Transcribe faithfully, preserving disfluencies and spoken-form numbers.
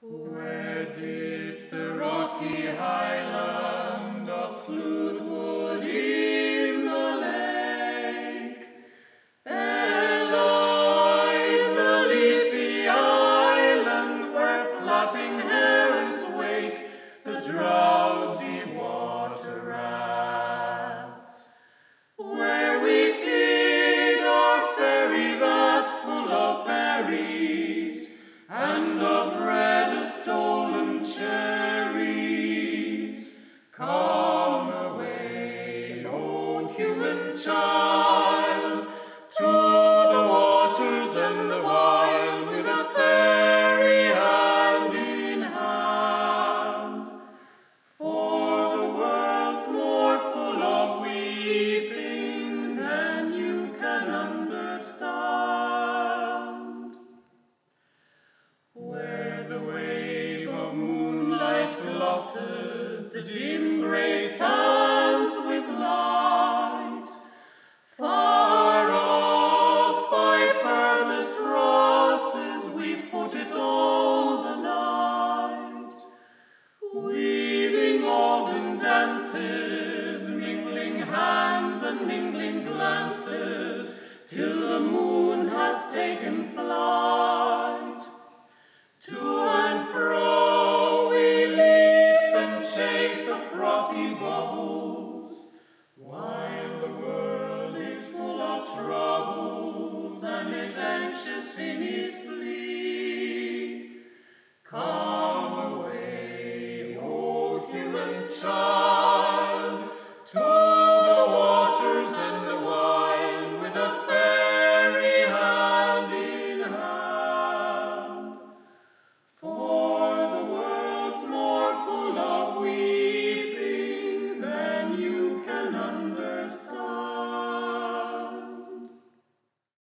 Where dips the rocky highland of Sleuthwood in the lake, there lies a leafy island where flapping herons wake the drowsy water rats, where we feed our fairy vats full of berries and of red stolen cherries. Come away, O human child, to the waters and the wild, with a fairy hand in hand. For the world's more full of weeping than you can understand. Where the wave of moonlight glosses the dim grey sands with light, far off by furthest Rosses we foot it all the night, weaving olden dances, mingling hands and mingling glances, till the moon has taken flight. To and fro we leap and chase the frothy bubbles, while the world is full of troubles and is anxious in his sleep. Come